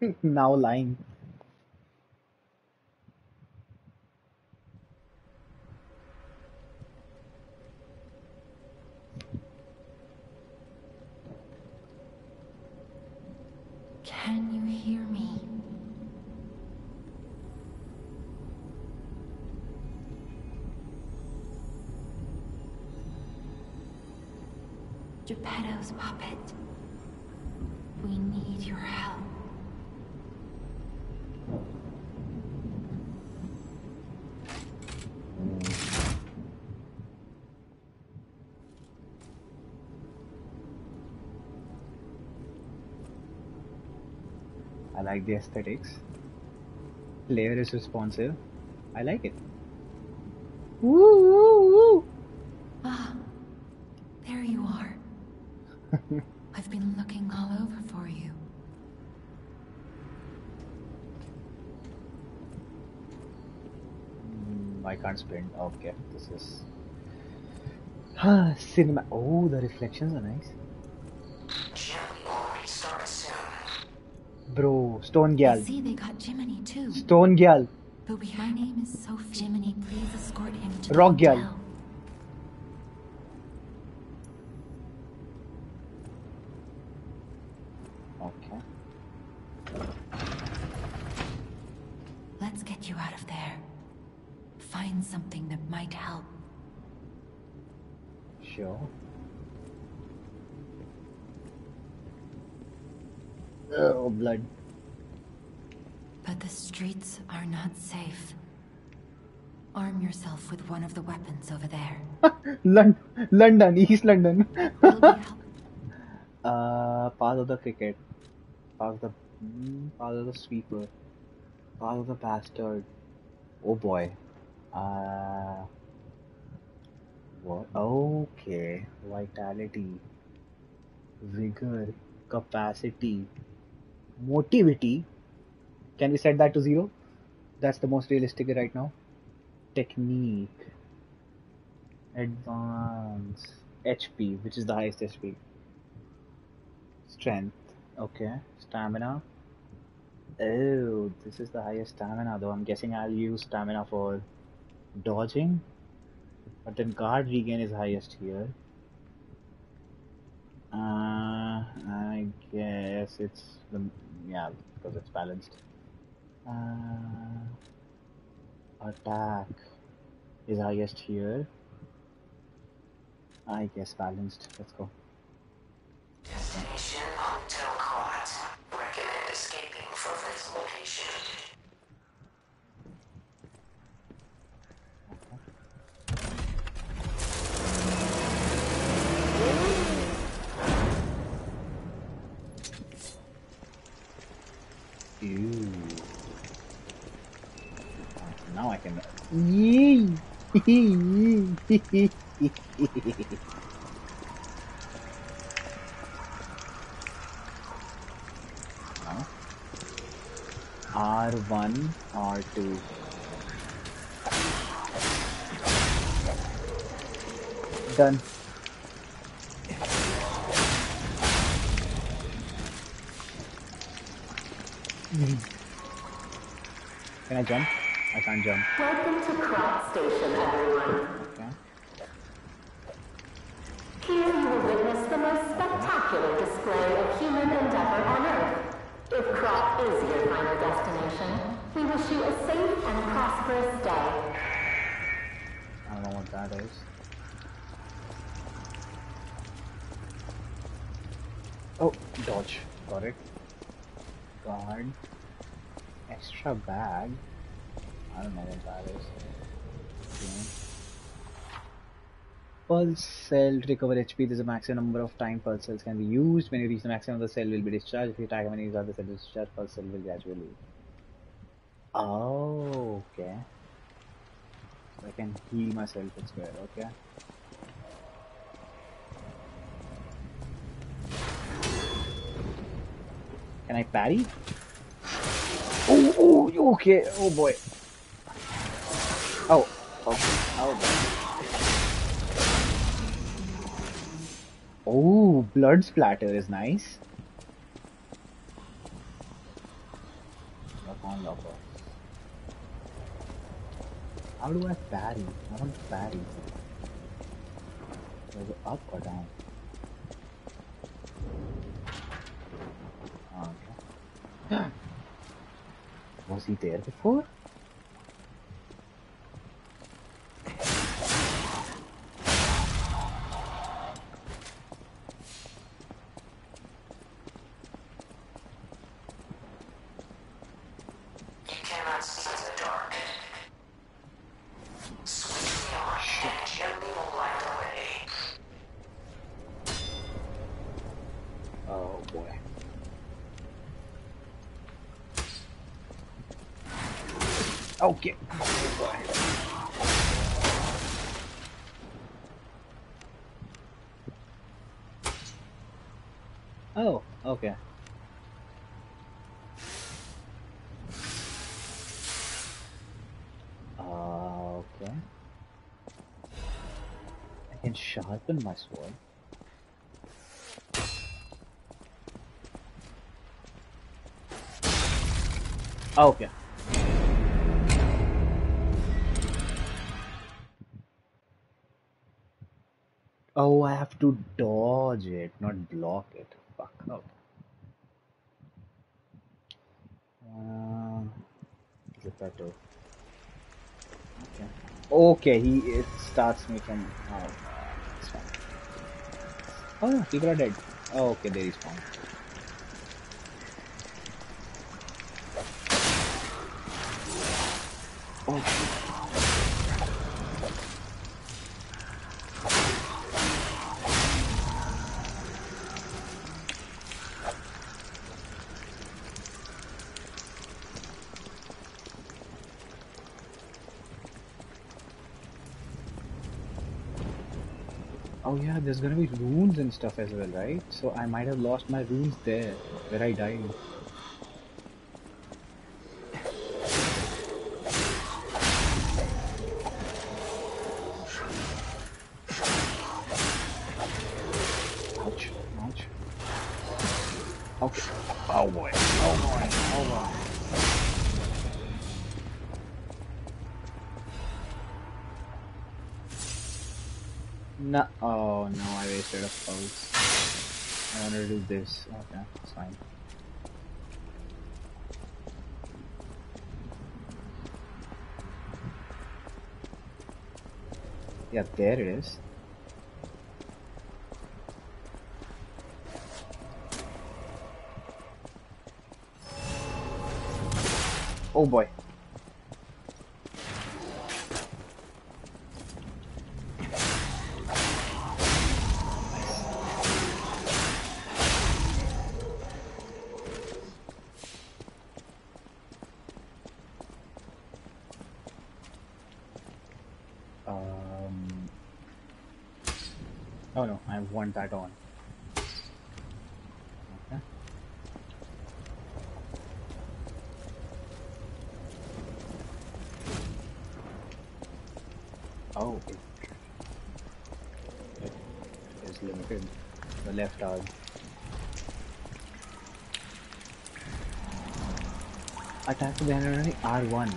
Now lying. Can you hear me? Geppetto's puppet. We need your help. I like the aesthetics. Player is responsive. I like it. Woo woo woo! Ah, there you are. I've been looking all over for you. I can't sprint. Okay, this is cinema. Oh, the reflections are nice. Bro, Stone I Gyal. see they got Jiminy too. Stone Gyal. But my name is Sophie. Jiminy, please escort him to the Rock Gyal. hotel. Okay. Let's get you out of there. Find something that might help. Sure. Oh, blood. But the streets are not safe. Arm yourself with one of the weapons over there. London, East London. It'll be help. Path of the cricket. Path of the sweeper. Path of the bastard. Oh boy. What? Okay. Vitality. Vigor. Capacity. Motivity. Can we set that to 0? That's the most realistic right now. Technique. Advance. HP, which is the highest HP. Strength. Okay. Stamina. Oh, this is the highest stamina though. I'm guessing I'll use stamina for dodging. But then guard regain is highest here. I guess it's the, yeah, because it's balanced. Attack is highest here. I guess balanced. Let's go. Destination Hotel Quad. Recommend escaping from this location. Ew. Now I can. Yee! R1, R2. Done. Can I jump? I can't jump. Welcome to Crop Station, everyone. Okay. Here you will witness the most spectacular display of human endeavor on Earth. If Crop is your final destination, we wish you a safe and prosperous day. I don't know what that is. Oh, dodge. Got it. Guard. Extra bag. I don't know what that is. Okay. Pulse cell to recover HP. There's a maximum number of time pulse cells can be used. When you reach the maximum, the cell will be discharged. If you attack when you use other cell is discharged, pulse cell will gradually. Oh, okay. So I can heal myself as well. Okay. Can I parry? Oh, okay. Oh boy. Oh, okay. Oh boy. Oh, blood splatter is nice. all of us. How do I parry? I want to parry. Do I go up or down? Okay. Was he there before? You cannot see in the dark. Switch me on and gently light away. Oh boy. Okay. Oh boy. Oh, okay. Okay. I can sharpen my sword. Okay. Oh, I have to dodge it, not block it. Fuck. Okay. Is it better? Okay. Okay, it starts me from. Oh, it's fine. Oh no, people are dead. Oh, okay, they respawn. Oh. Oh yeah, there's gonna be runes and stuff as well, right? So I might have lost my runes there, where I died. Ouch, ouch. Okay. Oh boy, oh boy, oh boy. No, oh no, I wasted a pulse. I wanted to do this. Okay, it's fine. Yeah, there it is. Oh boy. Oh no, I want that on. Okay. Oh, it is limited. The left arm. Attack the enemy R1.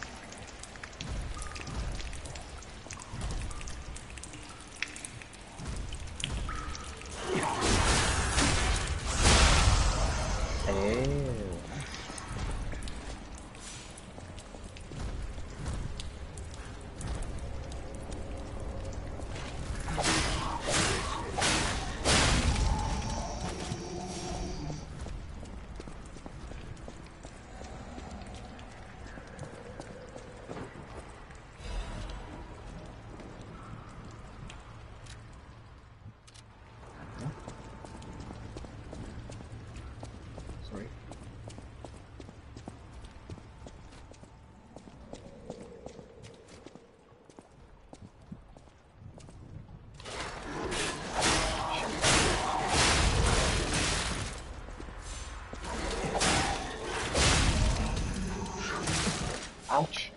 Sorry. Ouch.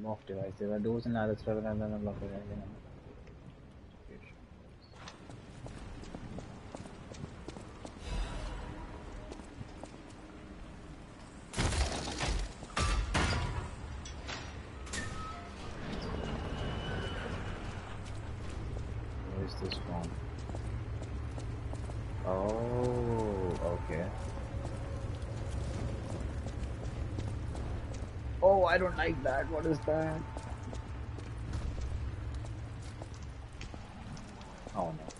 Off device. There are doors in other server and then unlock device. Where is this from? Oh, okay. Oh, I don't like that. What is that? Oh no.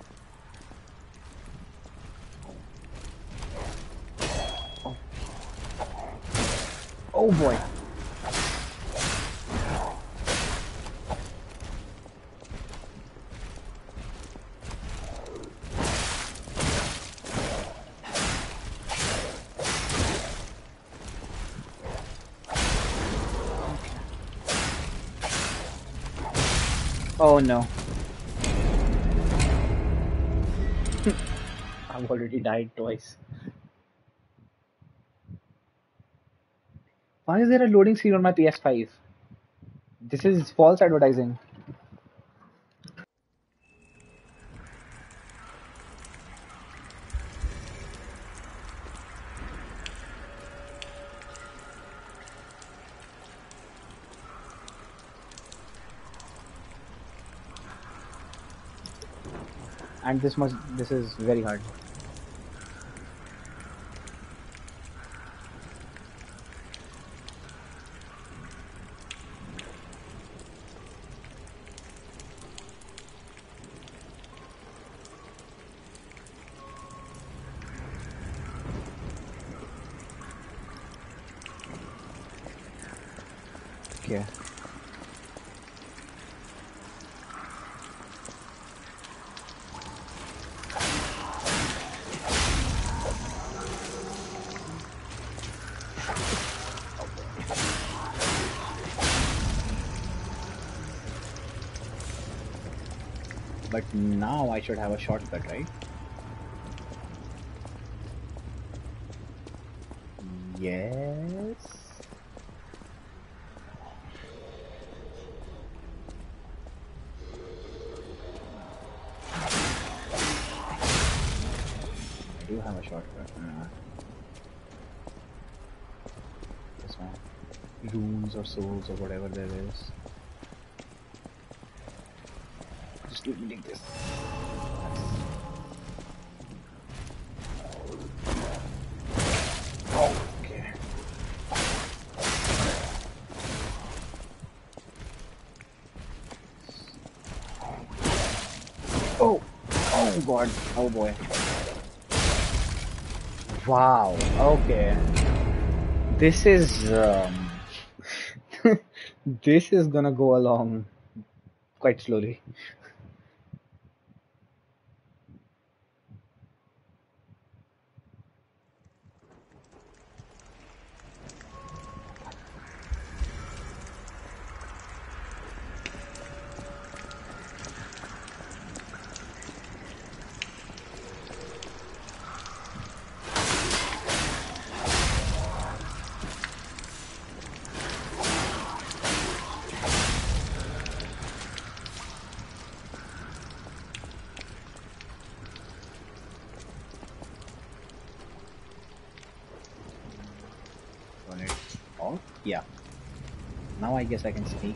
Oh, oh boy. Oh no. I've already died twice. Why is there a loading screen on my PS5? This is false advertising. And this is very hard. Okay. But now I should have a shortcut, right? Yes. I do have a shortcut. This one. Runes or souls or whatever there is. Just let me take this. Okay. Oh! Oh god. Oh boy. Wow. Okay. This is this is gonna go along quite slowly. Yeah. Now I guess I can sneak.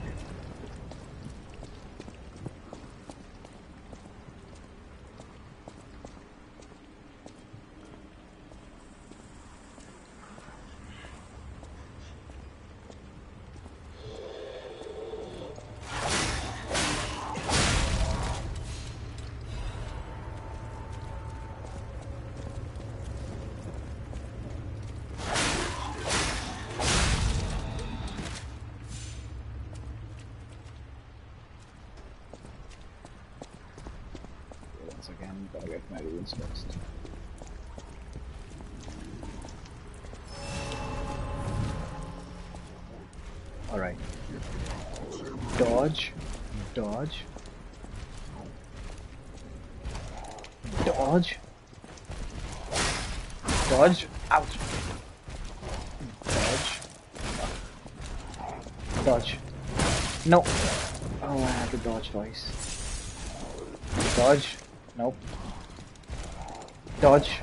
Again, gotta get my runes first. Alright. Dodge. Dodge. Dodge. Dodge. Ouch. Dodge. Dodge. No. Oh, I have to dodge twice. Dodge. Nope. Dodge.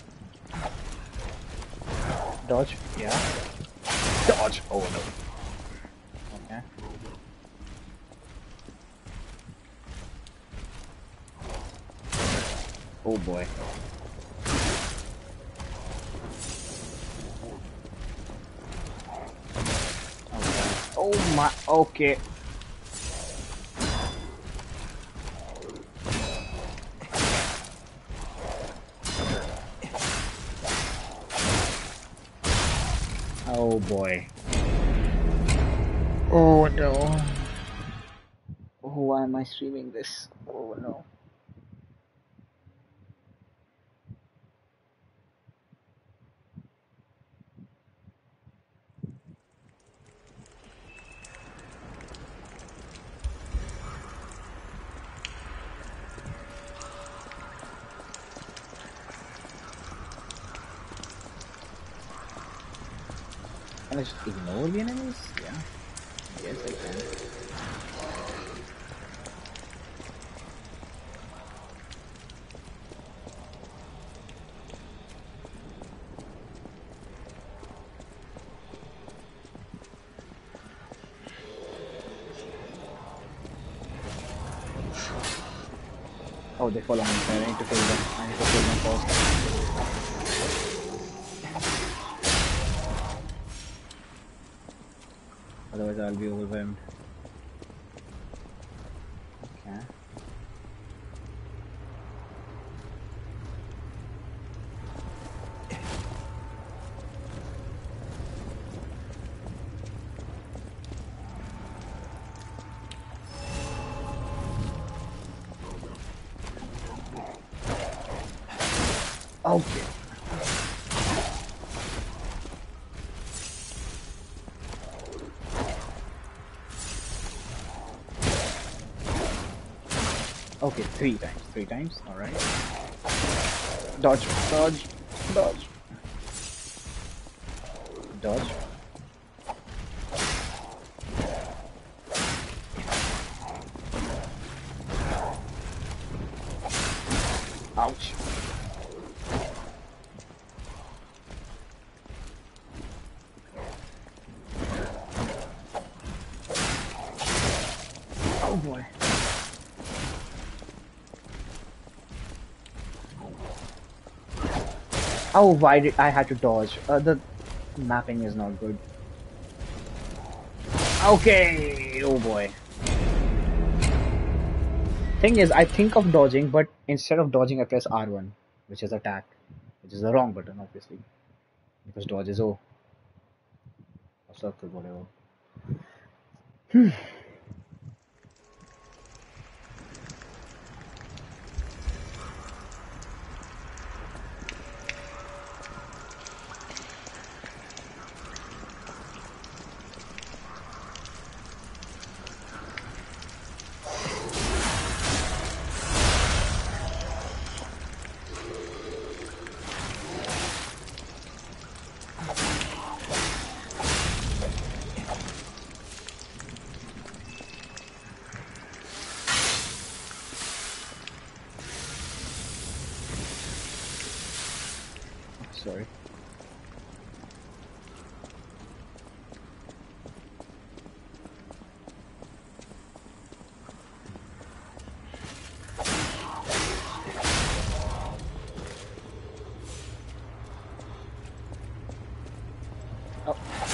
Dodge. Yeah. Dodge. Oh no. Okay. Oh boy. Okay. Oh my. Okay. Oh boy. Oh no. Oh, why am I streaming this? Oh no. Can I just ignore the enemies? Yeah. Yes, I can. Oh, they follow me. So I need to kill them. I need to kill them first. Otherwise, I'll be overwhelmed. Okay. Okay. Okay, 3 times. 3 times. All right. Dodge. Dodge. Dodge. Dodge. Ouch. Oh boy. Oh, why did I had to dodge? The mapping is not good. Okay. Oh boy. Thing is, I think of dodging, but instead of dodging, I press R1, which is attack, which is the wrong button, obviously, because dodge is O or circle, whatever. Sorry. Oh.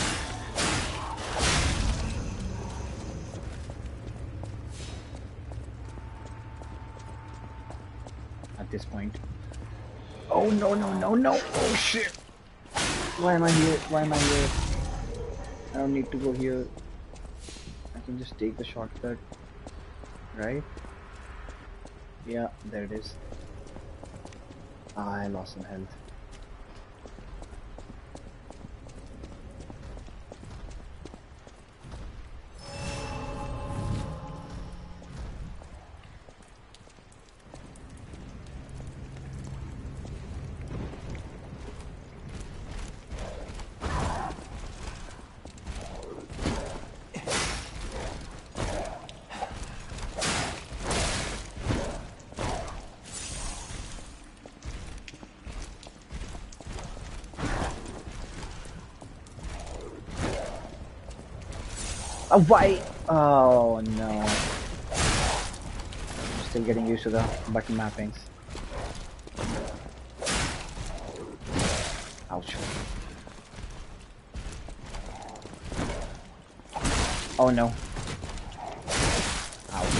At this point. Oh no no no no! Oh shit! Why am I here? Why am I here? I don't need to go here. I can just take the shortcut, right? Yeah, there it is. Ah, I lost some health. Why? Oh no. Still getting used to the button mappings. Ouch. Oh no. Ouch.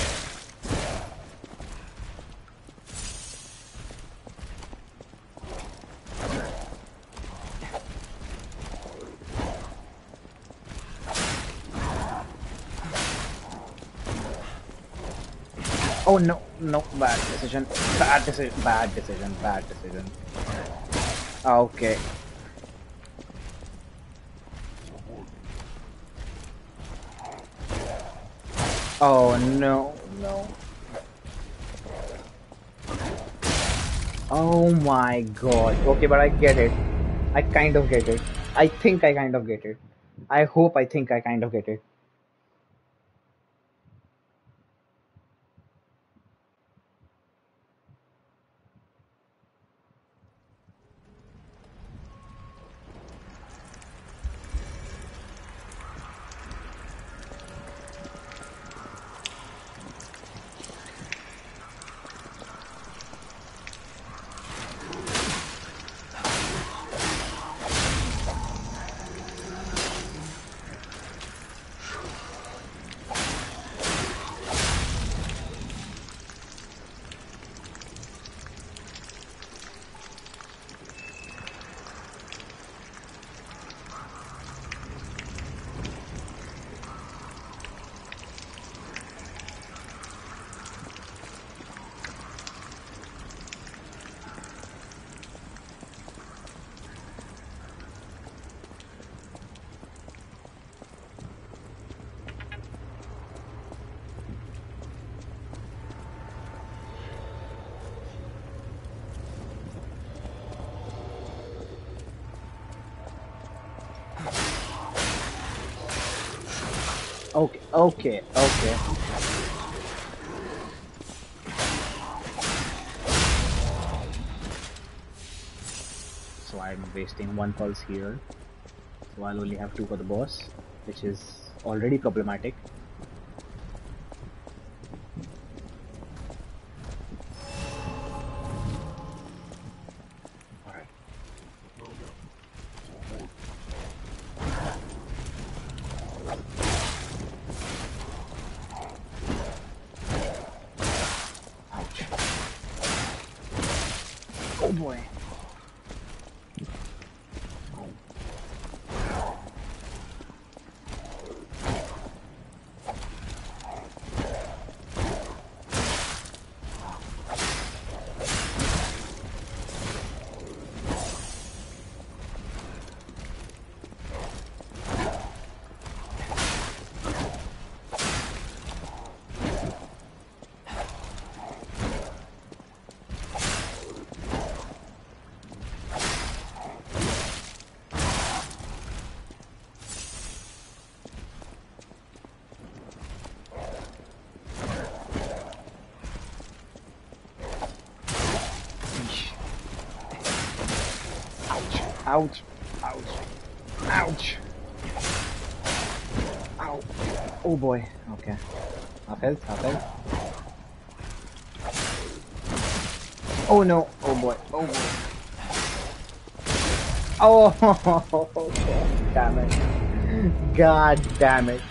Oh no, no, bad decision. Bad decision, bad decision, bad decision. Okay. Oh no, no. Oh my god. Okay, but I get it. I kind of get it. I think I kind of get it. I hope I think I kind of get it. Okay, okay, okay. So I'm wasting one pulse here. So I'll only have two for the boss, which is already problematic. Alright. Ouch. Oh boy. Ouch. Ouch. Ouch. Ow. Oh boy. Okay. Half health, half health. Oh no. Oh boy. Oh boy. Oh, God damn it. God damn it.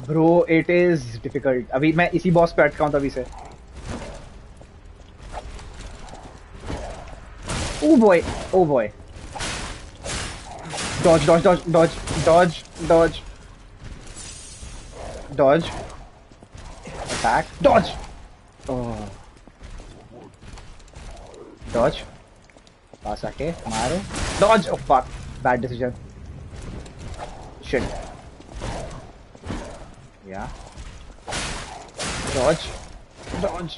Bro, it is difficult. अभी मैं इसी boss पे अटका हूँ तभी से. Oh boy, oh boy. Dodge, dodge, dodge, dodge, dodge, dodge, dodge. Attack, dodge. Oh, dodge. पास आके मारो. Dodge. Oh fuck, bad decision. Shit. Yeah. Dodge. Dodge.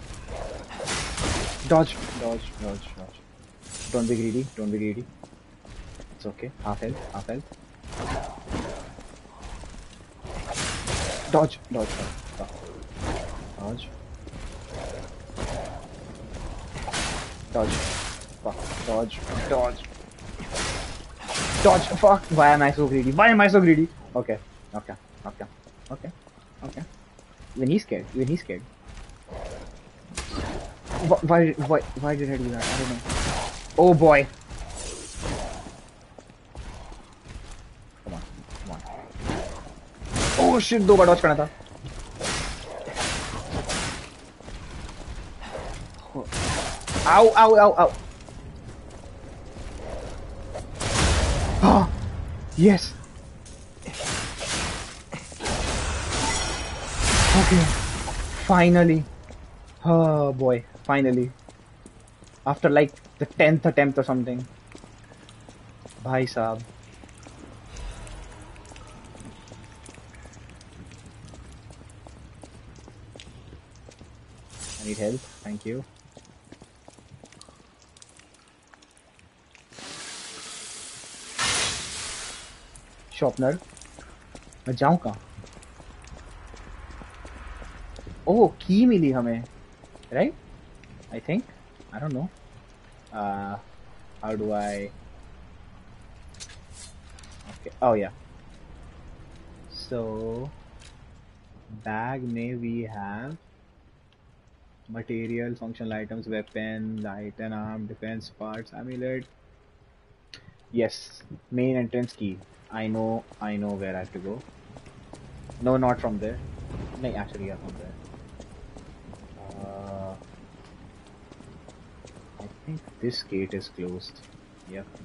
Dodge. Dodge. Dodge. Dodge. Don't be greedy. Don't be greedy. It's okay. Half health. Half health. Dodge. Dodge. Dodge. Dodge. Fuck. Dodge. Dodge. Dodge. Fuck. Why am I so greedy? Why am I so greedy? Okay. Okay. Okay. Okay. Okay. Even he's scared. Even he's scared. Why did I do that? I don't know. Oh boy. Come on. Come on. Oh shit, 2 bar dodge करना था. Ow, ow, ow, ow. Oh, yes. Okay. Finally. Oh boy. Finally. After like the 10th attempt or something. Bhai Saab. I need help. Thank you. Sharpener. मैं जाऊं कहाँ? Oh, key मिली हमें, right? I think, I don't know. How do I? Okay, oh yeah. So bag में we have material, functional items, weapon, light and arm, defence parts, amulet. Yes, main entrance key. I know where I have to go. No, not from there. No, actually, yeah, from there. I think this gate is closed. Yep.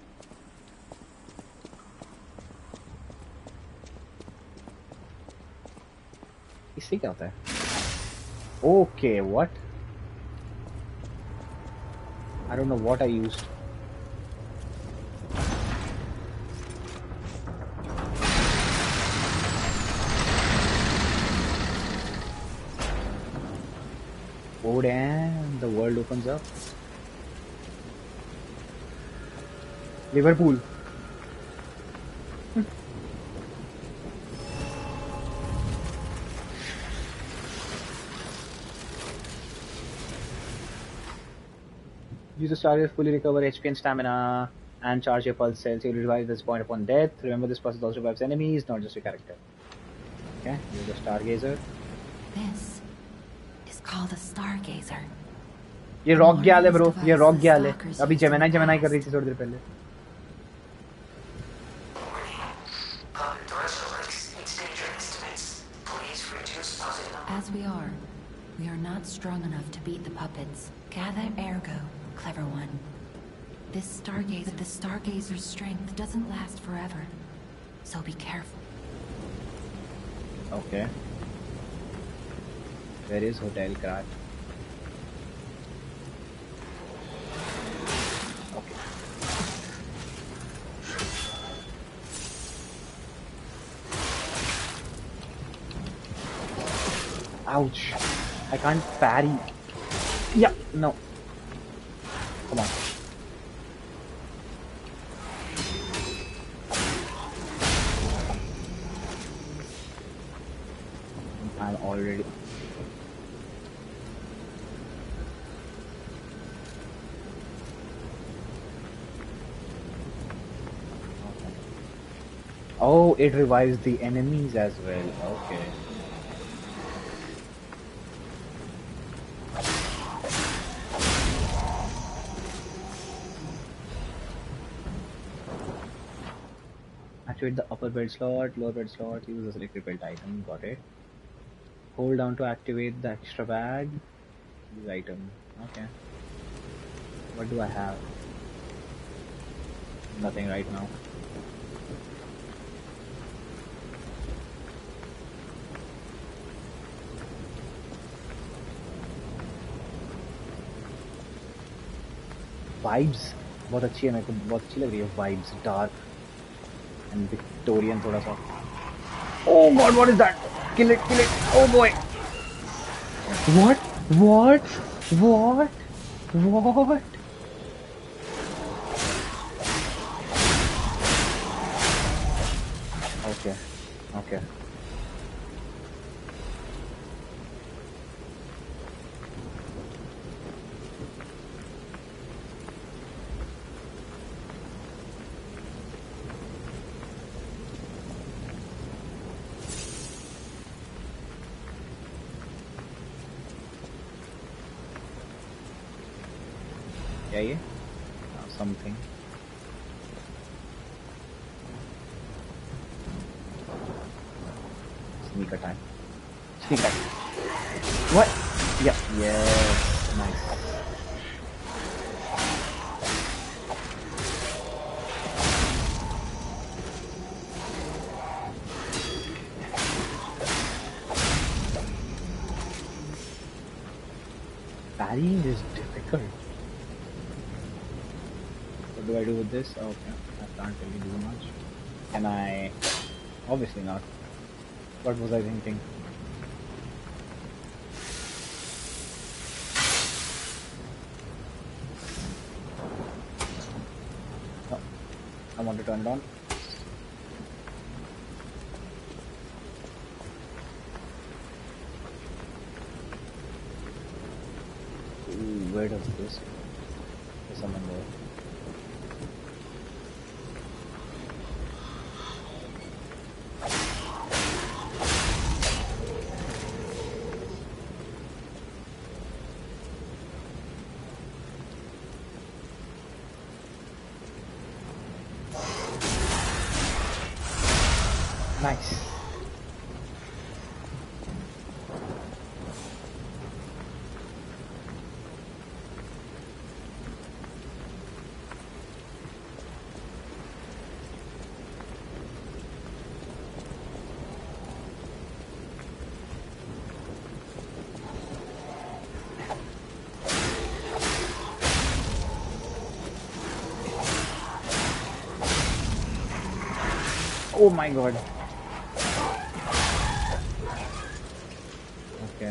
इससे क्या होता है? Okay, what? I don't know what I used. Oh damn, the world opens up. Liverpool. Use the star to fully recover HP and stamina and charge your pulse cells. You will revive this point upon death. Remember, this process also revives enemies, not just your character. Okay, use the stargazer. This is called a stargazer. ये rock gal है bro, ये rock gal है. अभी Gemini कर रही थी थोड़ी देर पहले. As we are not strong enough to beat the puppets. Gather ergo, clever one. The stargazer's strength doesn't last forever, so be careful. Okay. Where is Hotel Krat? Okay. Ouch. I can't parry. Yeah, no. Come on. I'm already... Oh, it revives the enemies as well. Okay. Activate the upper bed slot, lower bed slot, use the selected belt item, got it. Hold down to activate the extra bag, use item, okay. What do I have? Nothing right now. Vibes बहुत अच्छी है मेरे को बहुत अच्छी लग रही है vibes dark and Victorian थोड़ा सा oh god what is that kill it oh boy what okay क्या ये something sneak attack what yeah yes nice parrying is difficult. What do I do with this? Okay, I can't really do much. Can I? Obviously not. What was I thinking? Oh, I want to turn it on. Ooh, where does this go? There's someone there. Nice. Oh my god. Okay.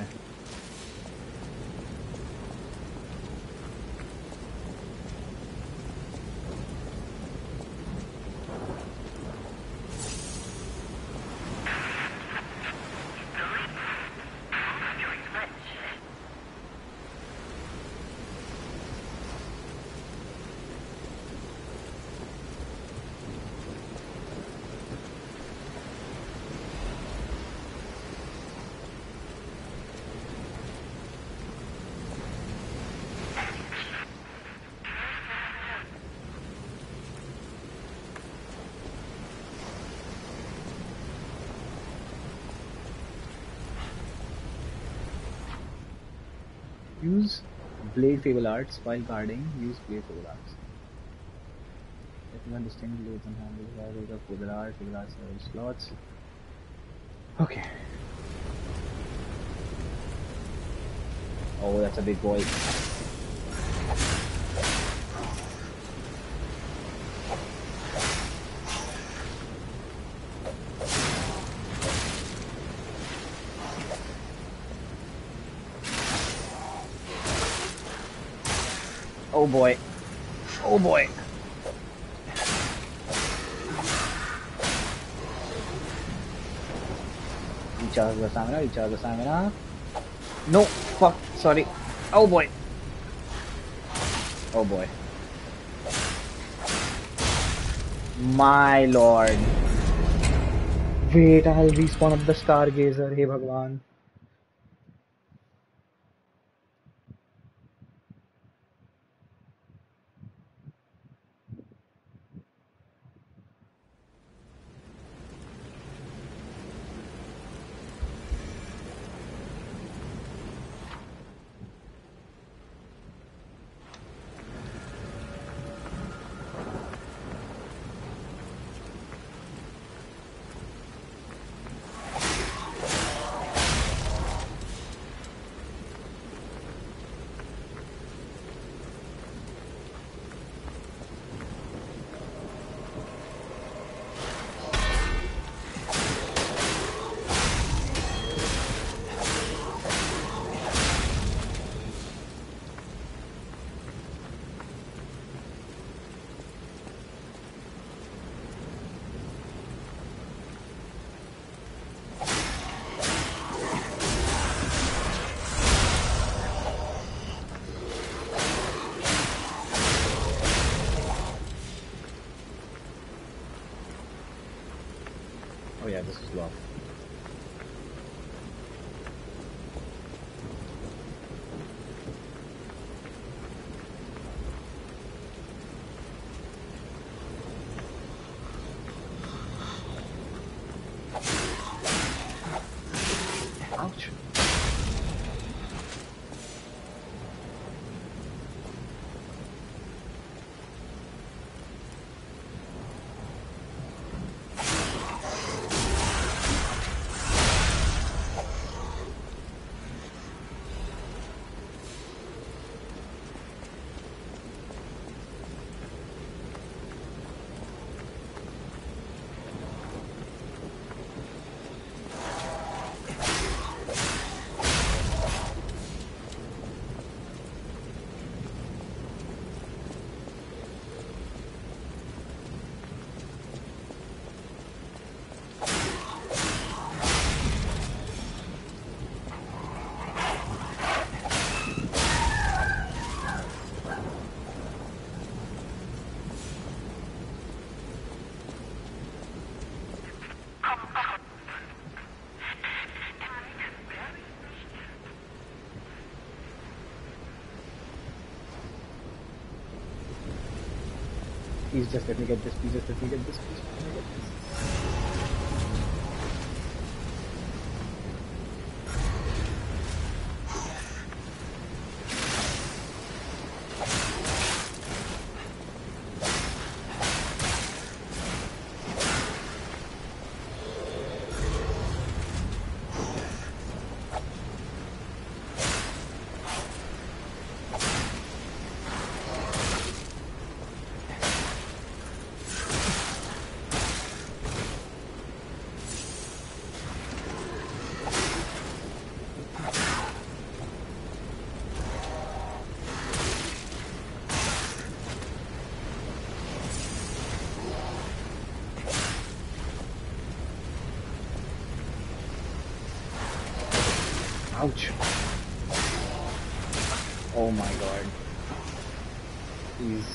Use Blade Fable Arts while guarding. Use Blade Fable Arts. Everyone distinct blades and handles. I got Fable Arts several slots. Okay. Oh, that's a big boy. Oh boy. Oh boy. Recharge the stamina, recharge the stamina. No, fuck, sorry. Oh boy. Oh boy. My lord. Wait, I'll respawn up the Stargazer. Hey Bhagwan. yeah, this is locked. Ouch. Please just let me get this. Please just let me get this. Please let me get this. Ouch. Oh my god. Please.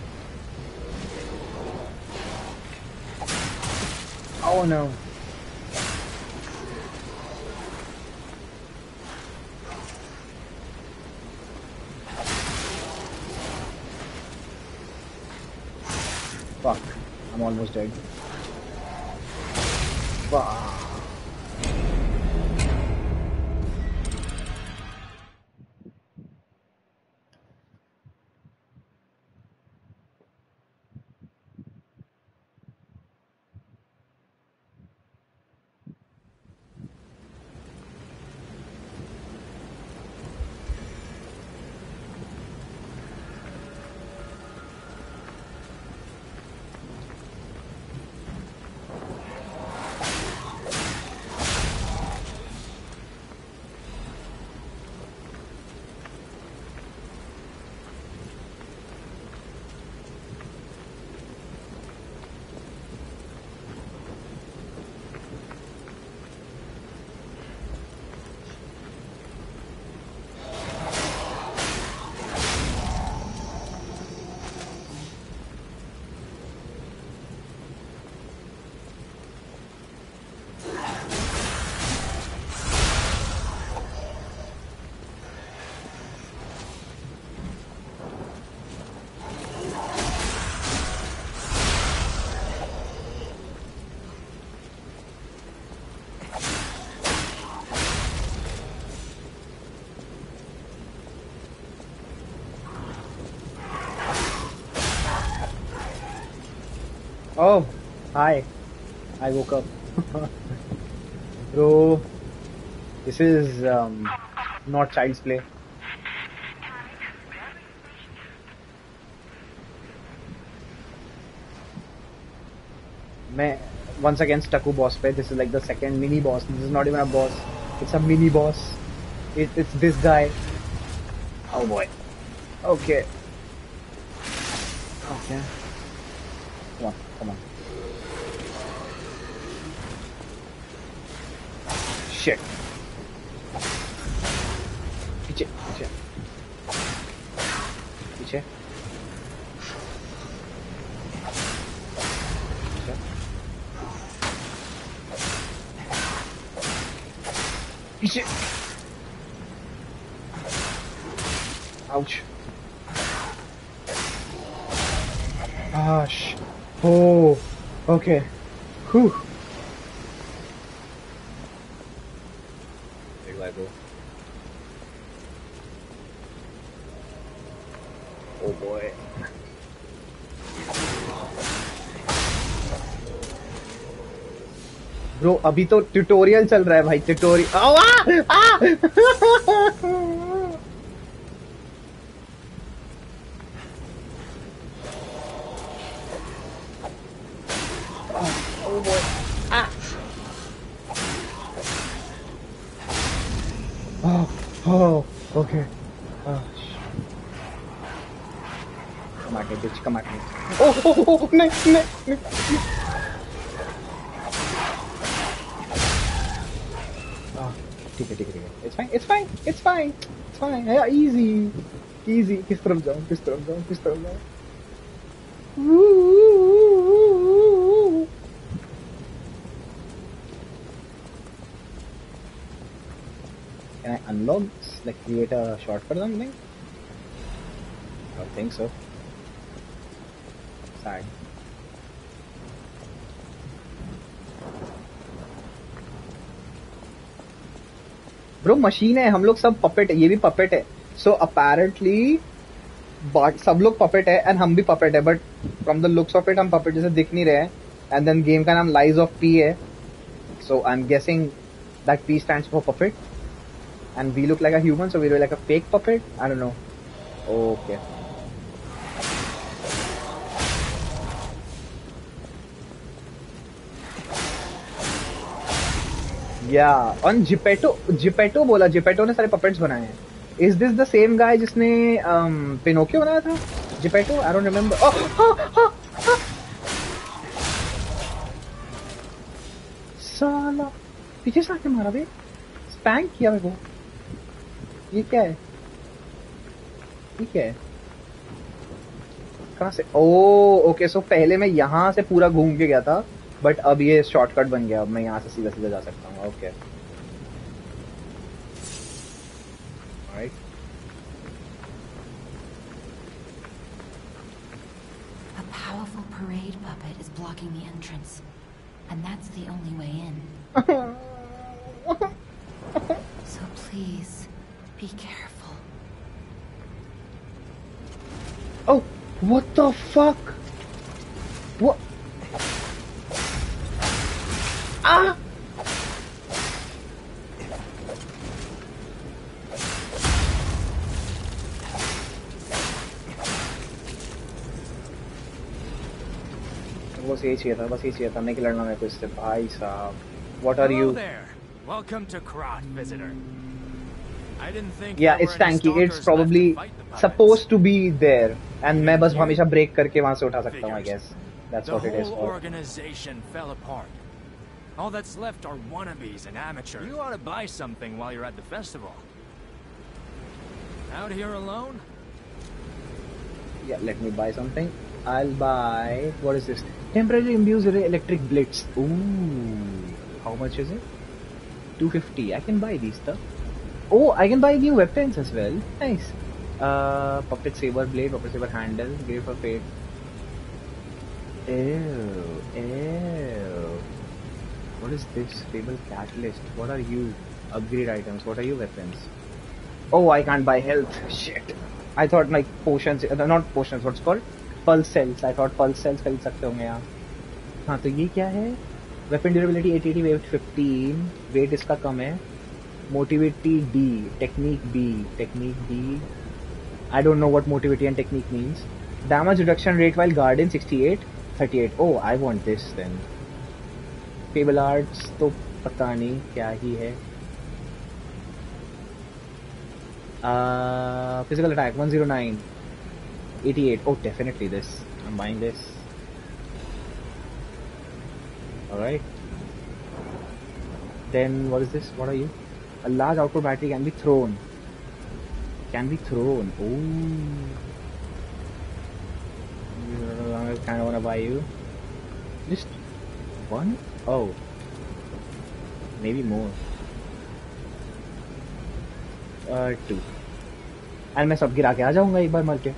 Oh no. Fuck. I'm almost dead. Fuck. Oh, hi. I woke up. Bro, this is not child's play. मैं once again stuck हूँ boss पे. This is like the second mini boss. This is not even a boss. It's a mini boss. It's this guy. Oh boy. Okay. Okay. Come on, come on. Shit. पीछे, पीछे. पीछे. पीछे. Shit. Ouch. Gosh. Oh. Okay. Whew. Big leg, bro. Oh boy. Bro अभी तो tutorial चल रहा है भाई tutorial oh boy oh okay come at me bitch come at me oh नहीं ठीक है it's fine yeah, easy किस तरफ जाऊँ Can I unlock like create a shortcut or something? I don't think so. Sad. Bro machine है हम लोग सब पपेट है ये भी पपेट है सो अपेरेंटली सब लोग पपेट है एंड हम भी पपेट है but from the looks of it हम पपेट जैसे दिख नहीं रहे हैं एंड देन गेम का नाम लाइज ऑफ पी है so I am guessing that P stands for puppet and we look like a human so we look like a fake puppet I don't know okay yeah on Geppetto बोला Geppetto ने सारे puppets बनाए हैं is this the same guy जिसने Pinocchio बनाया था Geppetto I don't remember साला पीछे से आके मारा बे स्पैंक किया मेरे को ये क्या है कहाँ से ओके सो पहले मैं यहाँ से पूरा घूम के गया था बट अब ये शॉर्टकट बन गया अब मैं यहाँ से सीधा जा सकता हूँ okay right A powerful parade puppet is blocking the entrance, and that's the only way in. So please, be careful. Oh, what the fuck? What? Ah! बस यही चाहिए था नहीं कि लड़ना मेरे को इससे भाई साहब What are you? Welcome to Krat, visitor. I didn't think Yeah, it's tanky. It's probably supposed to be there, and मैं बस हमेशा break करके वहाँ से उठा सकता हूँ, I guess. That's what it is The for. whole organization fell apart. All that's left are wannabes and amateurs. You ought to buy something while you're at the festival. Out here alone? Yeah, let me buy something. I'll buy. What is this? Temporarily imbues electric blitz. Ooh, how much is it? 250. I can buy these stuff. Oh, I can buy new weapons as well. Nice. Puppet saber blade, puppet saber handle, grave for fate. Ew. What is this? Fable catalyst. What are you? Upgrade items. What are your weapons? Oh, I can't buy health. Shit. I thought like potions, not potions, what's called? Pulse cells. I thought pulse cells खरीद सकते होंगे यहाँ. हाँ तो ये क्या है? Weapon durability 880, weight 15. Weight इसका कम है. Motivity D. Technique B. I don't know what motivity and technique means. Damage reduction rate while guarding 68. 38. Oh, I want this then. Fable arts तो पता नहीं क्या ही है. Physical attack 109. 88. Oh, definitely this. I'm buying this. Alright. Then what is this? What are you? A large output battery can be thrown. Oh. I kind of want to buy you. Just one? Oh. Maybe more. 2 and मैं सब गिरा के आ जाऊंगा एक बार मर के.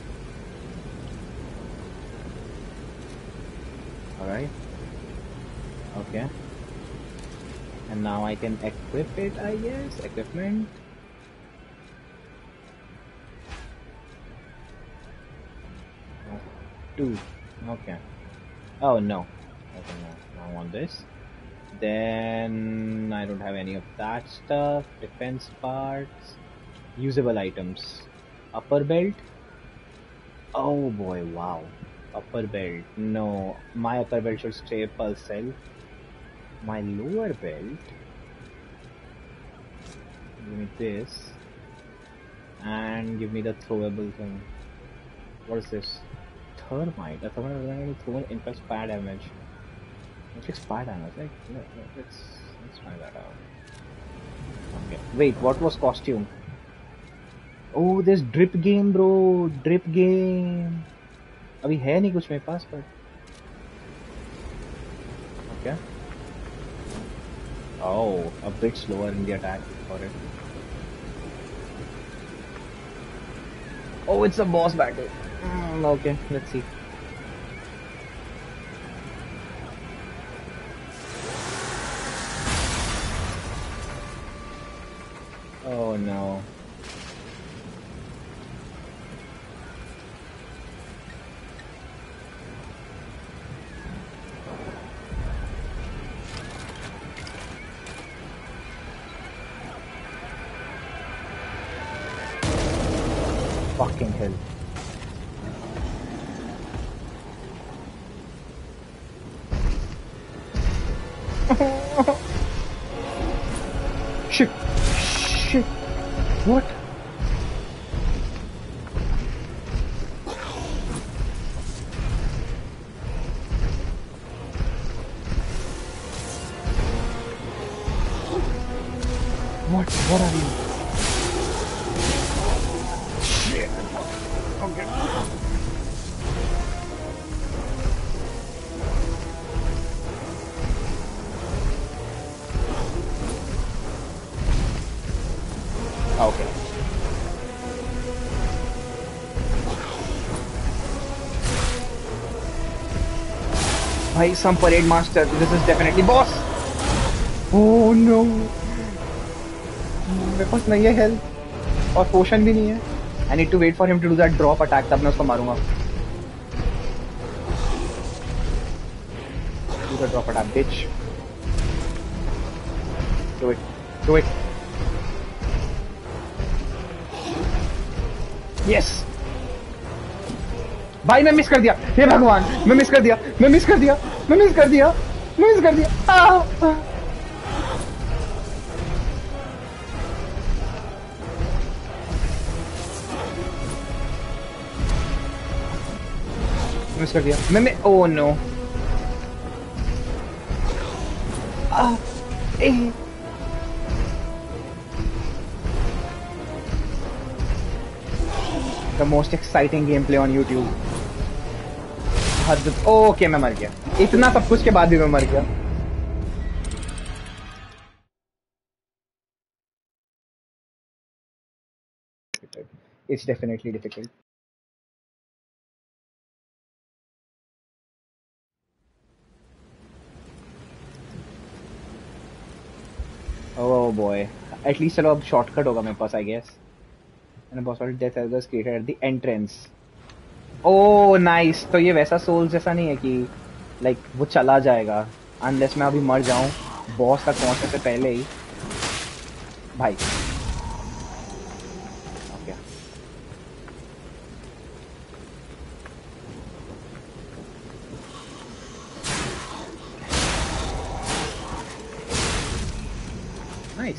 Alright. Okay. And now I can equip it, I guess. Equipment. Two. Okay. Oh no. Okay, no. I want this. Then I don't have any of that stuff. Defense parts. Usable items. Upper belt. Oh boy, wow. Upper belt. No, my upper belt should stay pulse cell. My lower belt. Give me this. And give me the throwable thing. What is this? Thermite. A thermite is going to throw and inflict fire damage. Inflicts fire damage. Let's find that out. Okay. Wait, what was costume? Oh, there's drip game, bro. Drip game. अभी है नहीं कुछ मेरे पास पर. Okay. Oh, a bit slower in the attack for it. Oh, it's a boss battle. Okay, let's see. Oh no. Fucking hell. Shit. Shit. What? What are you? Shit. Okay. Okay. Bhai, some parade master. This is definitely boss. Oh no. मेरे पास नहीं है health और पोशन भी नहीं है. I need to wait for him to do that drop attack. तब मैं उसको मारूंगा. Do the drop attack, bitch. Do it. Do it. Yes. भाई मैं मिस कर दिया. हे भगवान, मैं मिस कर दिया. मैं मिस कर दिया. मैं मिस कर दिया. मैं मिस कर दिया. मिस कर दिया. मैं oh no. The most exciting gameplay on YouTube. Okay मैं मर गया. इतना सब कुछ के बाद भी मैं मर गया. It's definitely difficult. Oh boy. At least चलो अब shortcut होगा मेरे पास, I guess. And a boss battle death was created at the entrance. Oh nice. तो ये वैसा Souls जैसा नहीं है कि like वो चला जाएगा unless मैं अभी मर जाऊँ boss तक पहुँचने से पहले ही. भाई. Okay. Nice.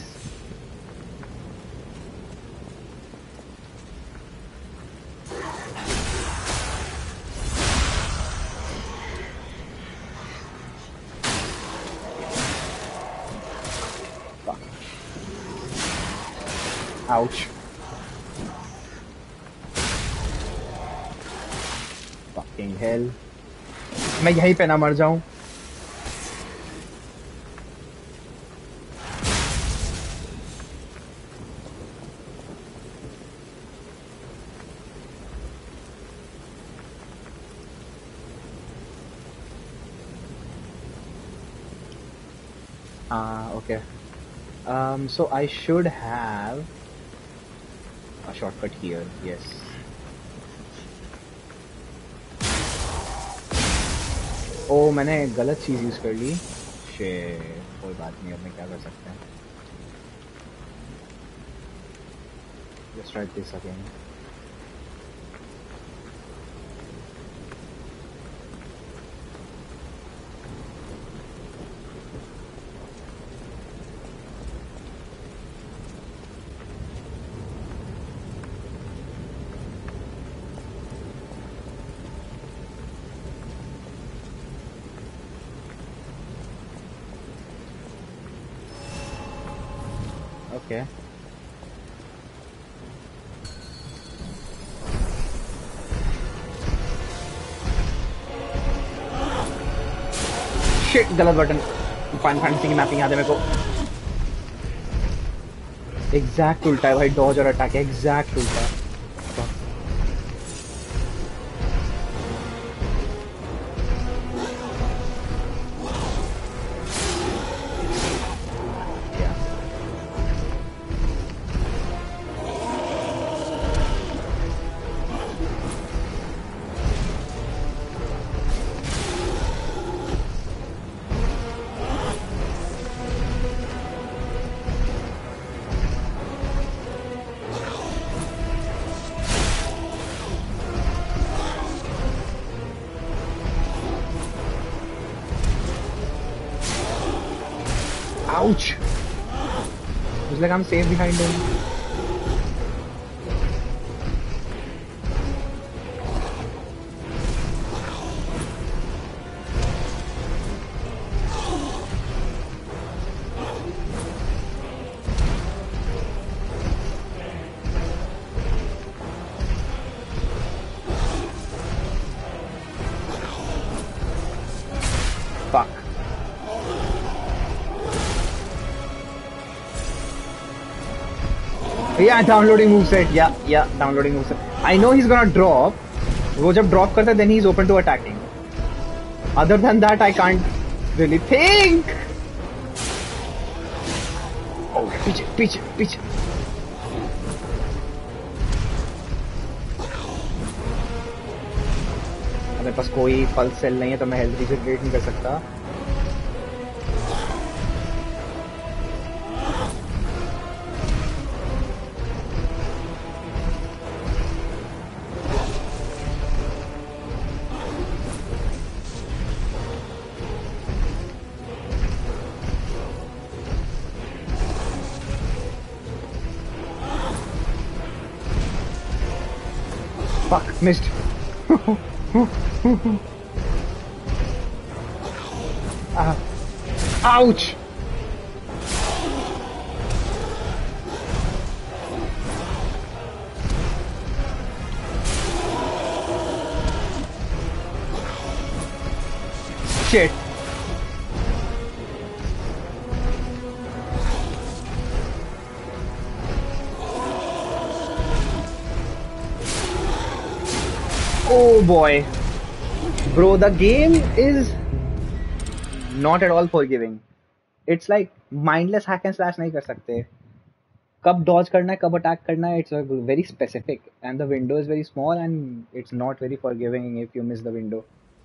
Fuck. Ouch. Fucking hell. मैं यहीं पे ना मर जाऊं. Okay. So I should have a shortcut here. Yes. ओ मैंने गलत चीज यूज कर ली. Shit. कोई बात नहीं, अब मैं क्या कर सकते हैं. Let's try this again. Okay. Shit, गलत बटन. Final Fantasy की मैपिंग याद है मेरे को. एग्जैक्ट उल्टा है भाई, डॉज और अटैक एग्जैक्ट उल्टा. Ouch! It's like I'm safe behind him. Fuck. Yeah, downloading moveset. Yeah, downloading moveset. I know he's gonna drop. वो जब drop करता है, then he's open to attacking. Other than that, I can't really think. Oh, पीछे. मेरे पास कोई pulse cell नहीं है, तो मैं हेल्थ रिजेनरेट नहीं कर सकता. Fuck, missed. Ouch! Shit. Oh boy. Bro, the game is not at all forgiving. It's like mindless hack and slash नहीं कर सकते. कब dodge करना है, कब attack करना है, it's very specific. And the window is very small and it's not very forgiving if you miss the window.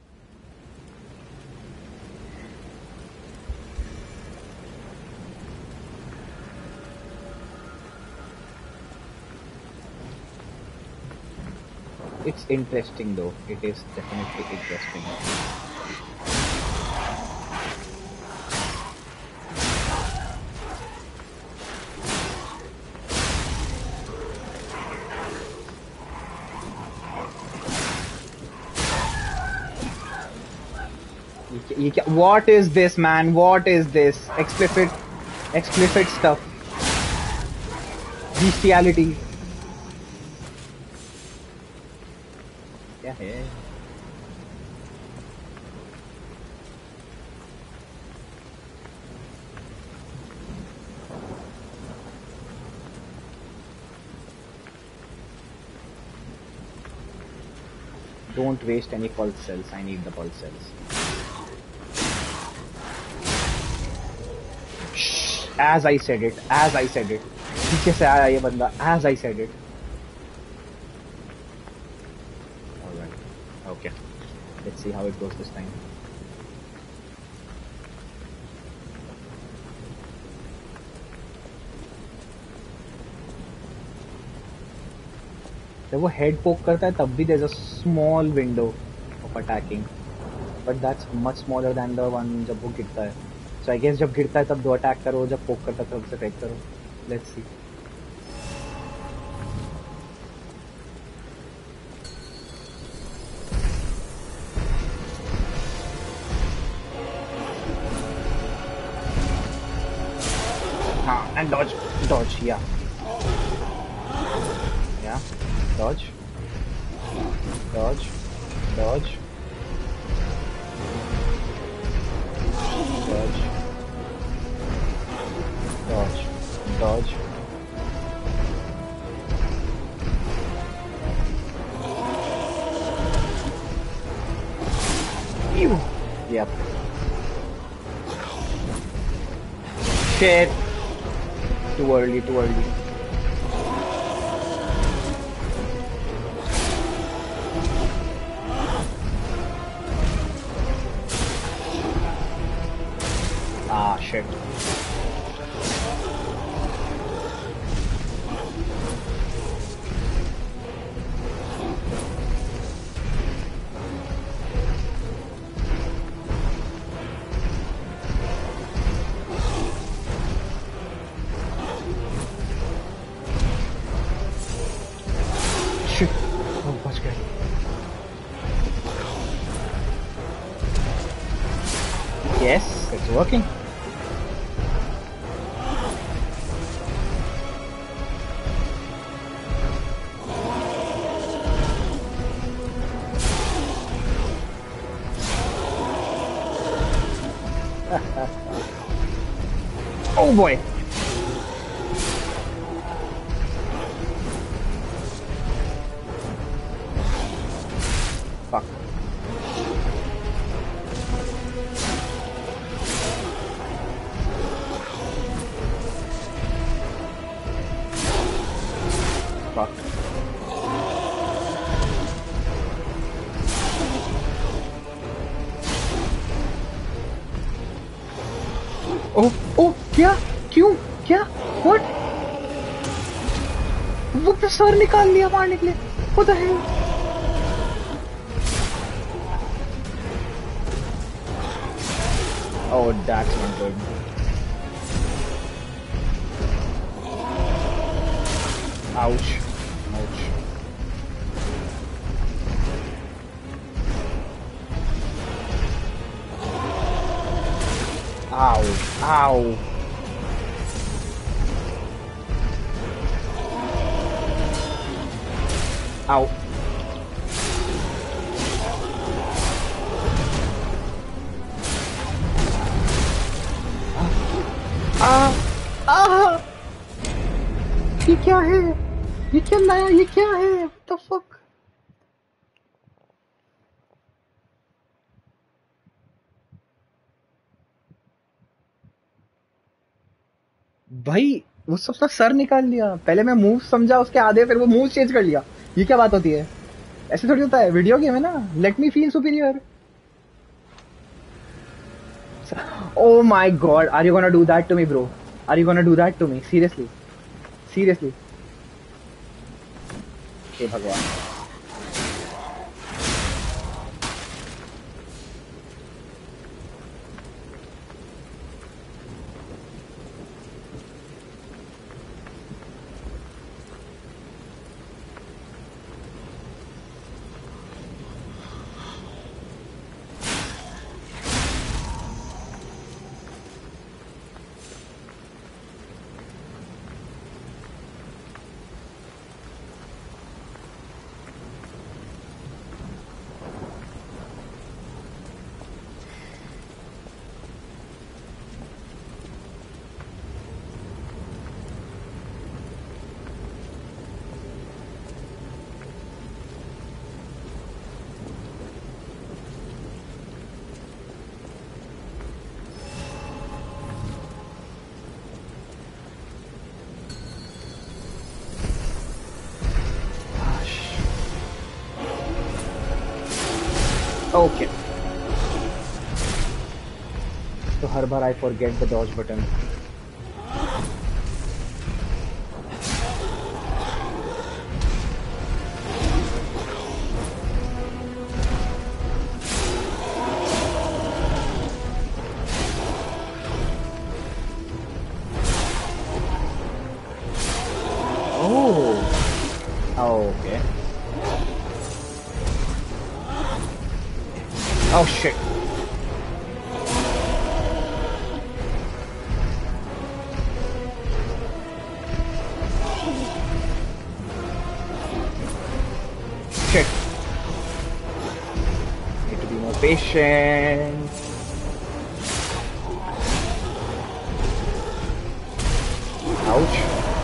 It's interesting though. It is definitely interesting. What is this, man? What is this? Explicit stuff. Bestiality. Yeah. Don't waste any pulse cells. I need the pulse cells. as I said it. पीछे से आया ये बंदा. As I said it. Alright. Okay. Let's see how it goes this time. जब वो head पोक करता है तब भी there's a small window of attacking, but that's much smaller than the one जब वो गिरता है. So I guess जब गिरता है तब 2 अटैक करो, जब पोक करता है तब से अटैक करो. Let's see. हाँ, and dodge, yeah. Dodge, dodge, dodge, dodge, dodge, dodge. Ew. Yep. Shit. Too early. Ah, shit. Shit. Oh, बच गए. Yes, it's working. Oh boy. Fuck. Fuck. Oh, क्या? क्यों? क्या? What? वो तो सर निकाल लिया मारने के लिए. What the hell? Oh, that's not good. Ouch. Ow. Ow. ये क्या है? ये क्या नया? ये क्या है? What the fuck? भाई वो सबका सर निकाल लिया. पहले मैं मूव समझा उसके आधे, फिर वो मूव चेंज कर लिया. ये क्या बात होती है? ऐसे थोड़ी होता है. वीडियो गेम है ना. Let me feel superior. Oh my god, are you gonna do that to me, bro? Are you gonna do that to me? Seriously? हे भगवान. Okay. So her bar I forget the dodge button. Oh, okay. Oh shit. Shit. Need to be more patient. Ouch.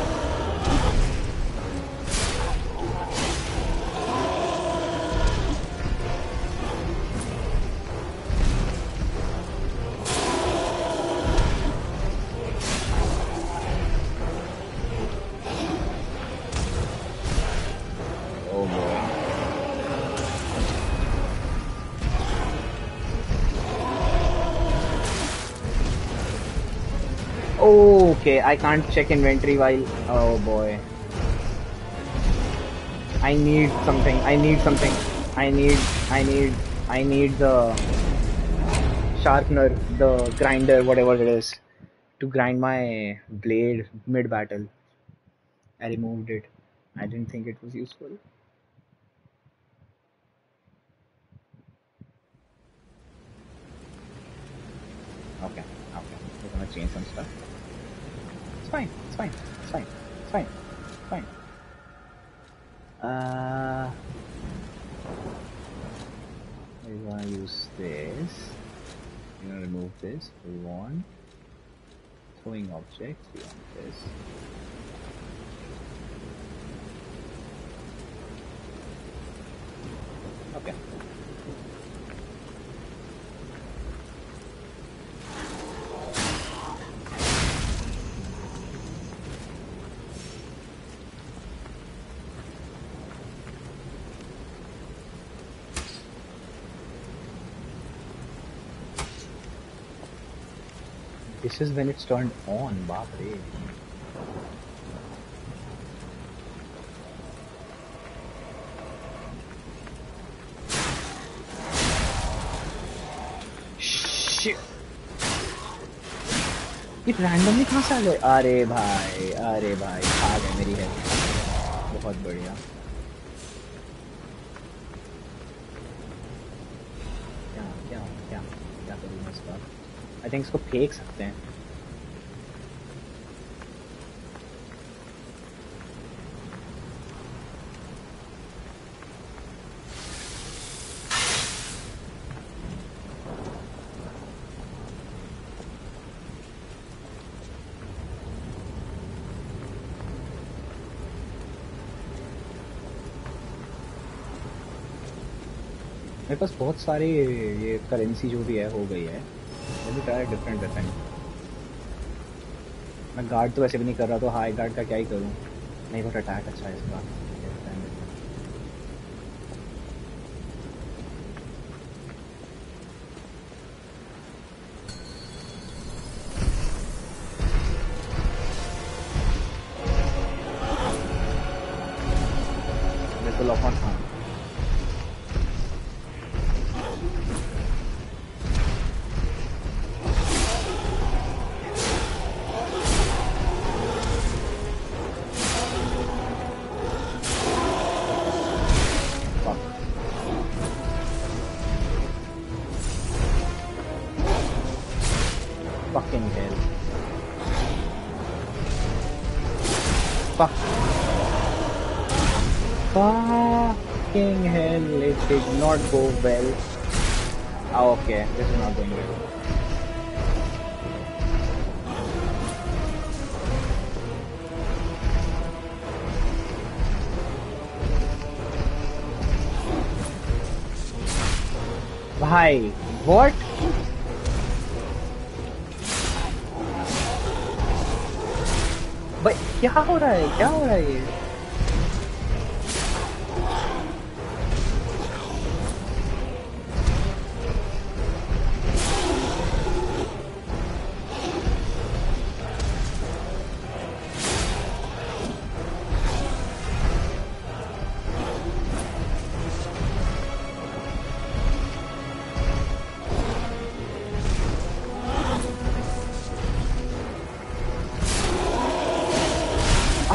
Oh boy. Okay, I can't check inventory while. Oh boy. I need something. I need something. I need the sharpener, the grinder, whatever it is, to grind my blade mid battle. I removed it. I didn't think it was useful. Okay, okay. We're gonna change some stuff. It's fine. It's fine. It's fine. It's fine. It's fine. We're gonna use this. We're gonna remove this. We want throwing objects. We want this. Okay. This is when it's turned on, baap re. Shit. ये randomly कहाँ से आ गए? अरे भाई आ गए मेरी health. बहुत बढ़िया। क्या करूँ मैं इसका? I think इसको फेंक सकते हैं। मेरे पास बहुत सारी ये करेंसी जो भी है हो गई है। Let me try a different weapon. मैं गार्ड तो वैसे भी नहीं कर रहा तो हाई गार्ड का क्या ही करूँ। नहीं बहुत अटैक अच्छा है इसका। This will lock on हाँ। Fucking hell. Fuck. Fucking hell, it did not go well. Oh, okay, this is not going well. Bhai, what? भाई क्या हो रहा है ये?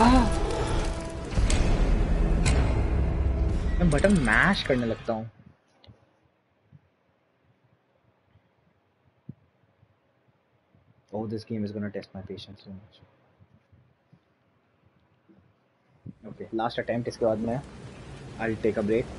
मैं बटन मैश करने लगता हूँ. Oh, this game is gonna test my patience so much. Okay, last attempt. इसके बाद मैं I'll take a break.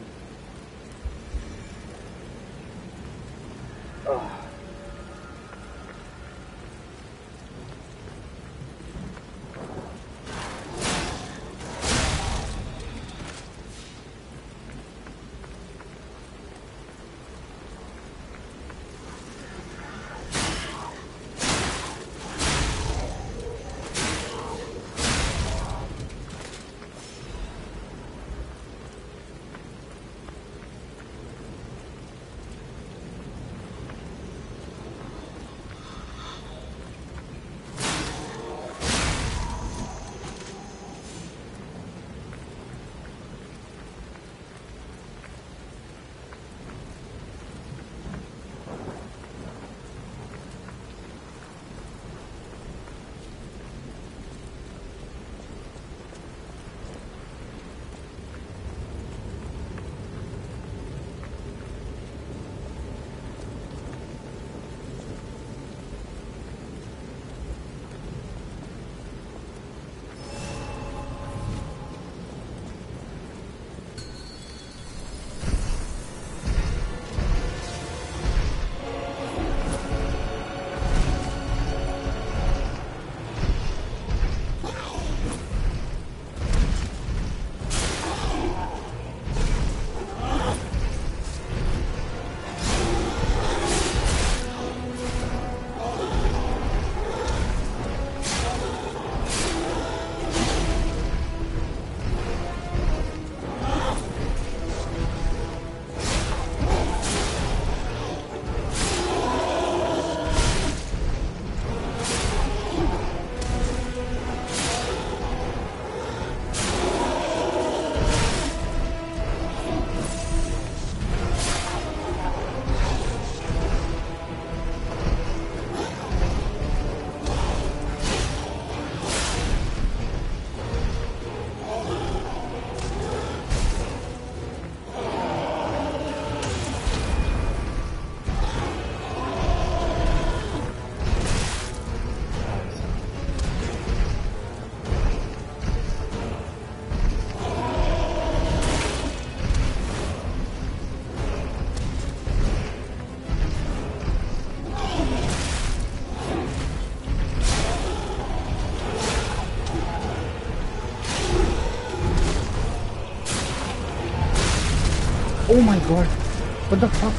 Oh my god, what the fuck?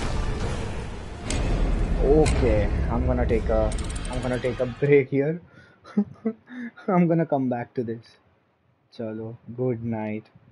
Okay, I'm gonna take a break here. I'm gonna come back to this. Chalo, good night.